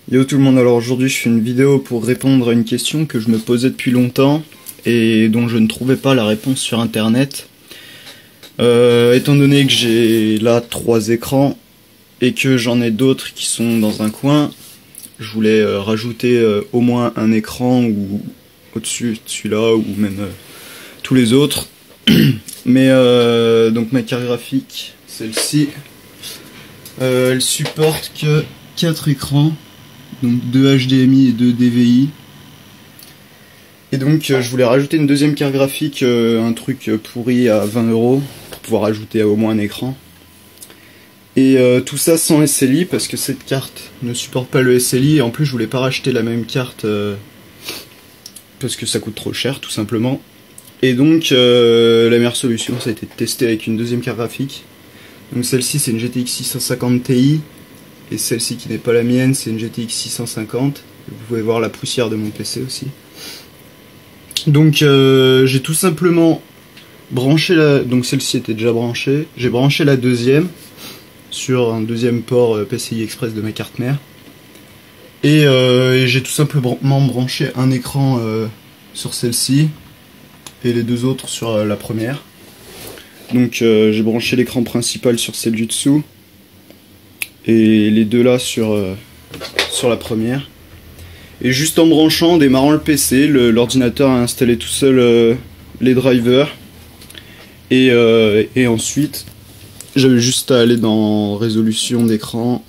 Yo tout le monde, alors aujourd'hui je fais une vidéo pour répondre à une question que je me posais depuis longtemps et dont je ne trouvais pas la réponse sur internet. Étant donné que j'ai là 3 écrans et que j'en ai d'autres qui sont dans un coin, je voulais rajouter au moins un écran ou au-dessus de celui-là ou même tous les autres. Mais donc ma carte graphique, celle-ci, elle supporte que 4 écrans. Donc 2 HDMI et 2 DVI. Et donc je voulais rajouter une deuxième carte graphique, un truc pourri à 20 € pour pouvoir ajouter au moins un écran. Et tout ça sans SLI parce que cette carte ne supporte pas le SLI. Et en plus je voulais pas racheter la même carte parce que ça coûte trop cher tout simplement. Et donc la meilleure solution ça a été de tester avec une deuxième carte graphique. Donc celle-ci c'est une GTX 650 Ti. Et celle-ci qui n'est pas la mienne, c'est une GTX 650. Vous pouvez voir la poussière de mon PC aussi. Donc j'ai tout simplement branché la... Donc celle-ci était déjà branchée. J'ai branché la deuxième sur un deuxième port PCI Express de ma carte mère. Et j'ai tout simplement branché un écran sur celle-ci et les deux autres sur la première. Donc j'ai branché l'écran principal sur celle du dessous. Et les deux là sur la première. Et juste en branchant, en démarrant le PC, l'ordinateur a installé tout seul les drivers. Et ensuite, j'avais juste à aller dans résolution d'écran.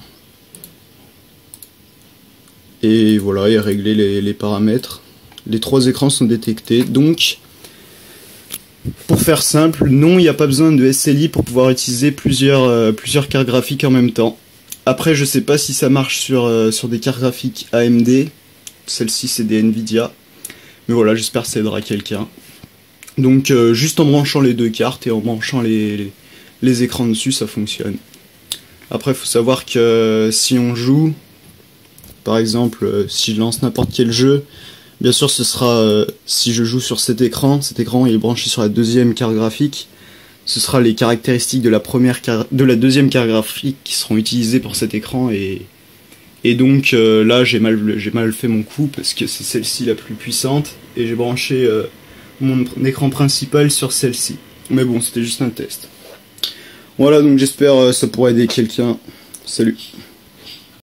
Et voilà, et régler les paramètres. Les 3 écrans sont détectés. Donc, pour faire simple, non, il n'y a pas besoin de SLI pour pouvoir utiliser plusieurs cartes graphiques en même temps. Après, je sais pas si ça marche sur des cartes graphiques AMD. Celle-ci, c'est des Nvidia. Mais voilà, j'espère que ça aidera quelqu'un. Donc, juste en branchant les deux cartes et en branchant les écrans dessus, ça fonctionne. Après, il faut savoir que si on joue, par exemple, si je lance n'importe quel jeu, bien sûr, ce sera, si je joue sur cet écran il est branché sur la deuxième carte graphique. Ce sera les caractéristiques de la deuxième carte graphique qui seront utilisées pour cet écran et donc là j'ai mal fait mon coup parce que c'est celle-ci la plus puissante et j'ai branché mon écran principal sur celle-ci. Mais bon, c'était juste un test. Voilà, donc j'espère ça pourra aider quelqu'un. Salut.